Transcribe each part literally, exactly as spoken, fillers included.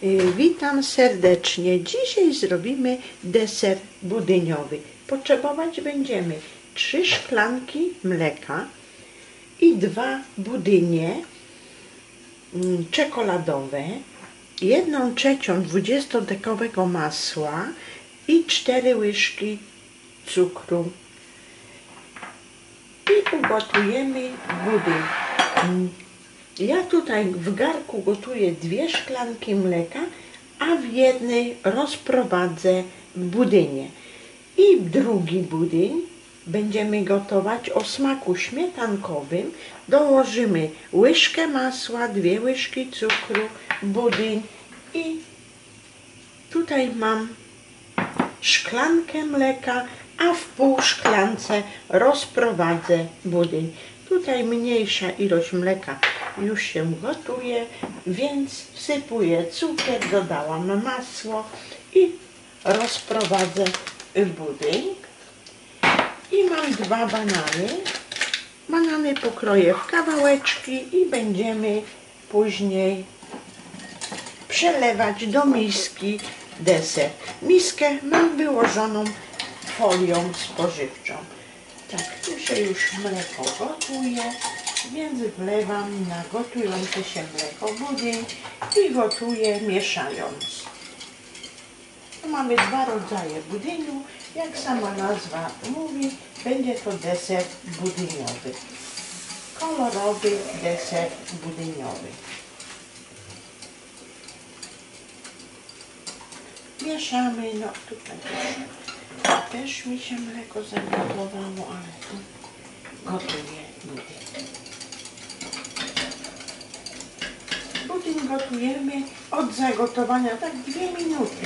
Witam serdecznie. Dzisiaj zrobimy deser budyniowy. Potrzebować będziemy trzy szklanki mleka i dwa budynie czekoladowe, jedną trzecią dwudziestodekowego masła i cztery łyżki cukru. I ugotujemy budyń. Ja tutaj w garku gotuję dwie szklanki mleka, a w jednej rozprowadzę budynie. I drugi budyń będziemy gotować o smaku śmietankowym. Dołożymy łyżkę masła, dwie łyżki cukru, budyń i tutaj mam szklankę mleka, a w pół szklance rozprowadzę budyń. Tutaj mniejsza ilość mleka już się gotuje, więc wsypuję cukier, dodałam masło i rozprowadzę budyń. I mam dwa banany. Banany pokroję w kawałeczki i będziemy później przelewać do miski deser. Miskę mam wyłożoną folią spożywczą. Tak, tu się już mleko gotuje, więc wlewam na gotujące się mleko budyń i gotuję mieszając. Tu mamy dwa rodzaje budyniu. Jak sama nazwa mówi, będzie to deser budyniowy. Kolorowy deser budyniowy. Mieszamy, no tutaj też, też mi się mleko zagotowało, ale tu gotuję budyń. Budyń gotujemy od zagotowania tak dwie minuty.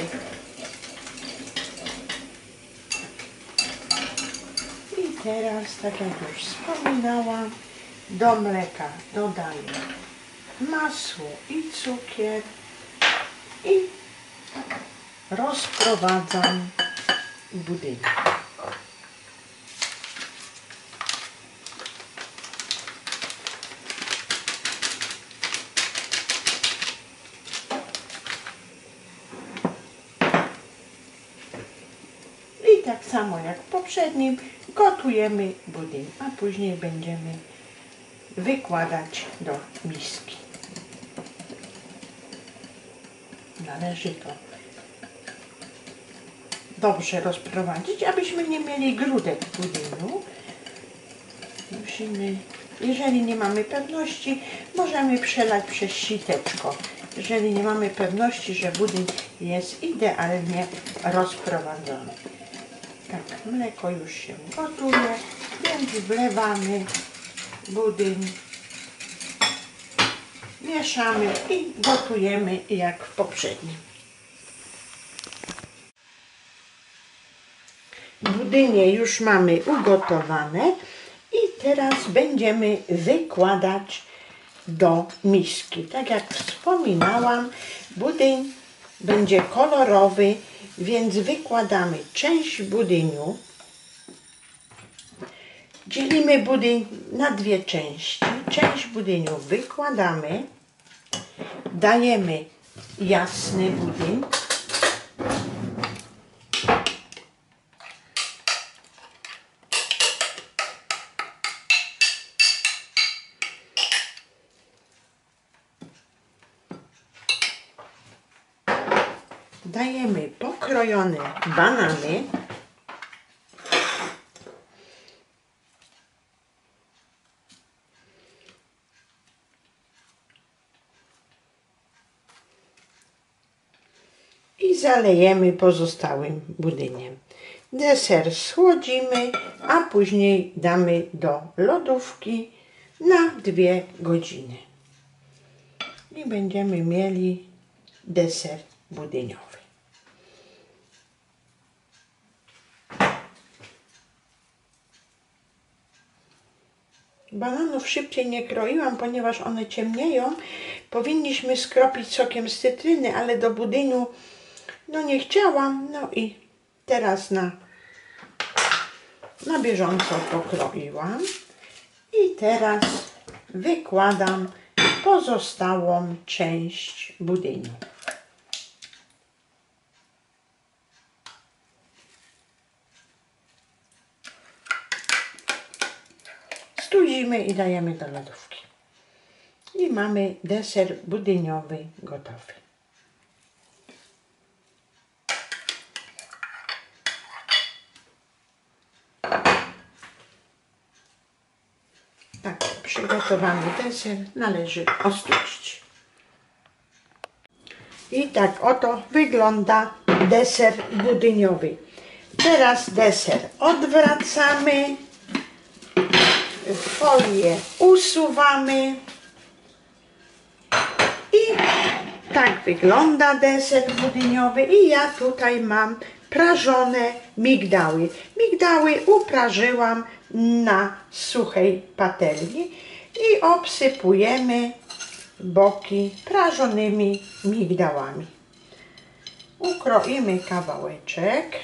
I teraz, tak jak już wspominałam, do mleka dodaję masło i cukier i rozprowadzam budyń. I tak samo jak w poprzednim gotujemy budyń, a później będziemy wykładać do miski. Należy to dobrze rozprowadzić, abyśmy nie mieli grudek w budyniu. Musimy, jeżeli nie mamy pewności, możemy przelać przez siteczko. Jeżeli nie mamy pewności, że budyń jest idealnie rozprowadzony. Tak, mleko już się gotuje, więc wlewamy budyń, mieszamy i gotujemy jak w poprzednim. Budynie już mamy ugotowane i teraz będziemy wykładać do miski. Tak jak wspominałam, budyń będzie kolorowy, więc wykładamy część budyniu. Dzielimy budyń na dwie części. Część budyniu wykładamy, dajemy jasny budyń. Dajemy pokrojone banany. I zalejemy pozostałym budyniem. Deser schłodzimy, a później damy do lodówki na dwie godziny. I będziemy mieli deser budyniowy. Bananów szybciej nie kroiłam, ponieważ one ciemnieją. Powinniśmy skropić sokiem z cytryny, ale do budyniu no nie chciałam. No i teraz na, na bieżąco pokroiłam. I teraz wykładam pozostałą część budyniu. Stuzimy i dajemy do lodówki. I mamy deser budyniowy gotowy. Tak, przygotowany deser należy ostudzić. I tak oto wygląda deser budyniowy. Teraz deser odwracamy, folię usuwamy i tak wygląda deser budyniowy. I ja tutaj mam prażone migdały. Migdały uprażyłam na suchej patelni i obsypujemy boki prażonymi migdałami. Ukroimy kawałeczek.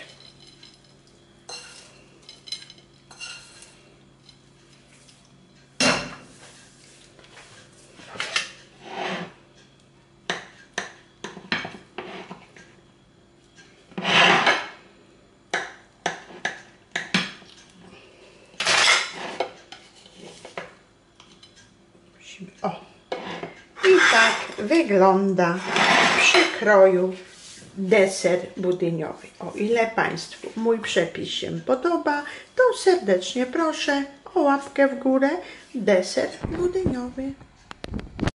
O, i tak wygląda przy kroju deser budyniowy. O ile Państwu mój przepis się podoba, to serdecznie proszę o łapkę w górę. Deser budyniowy.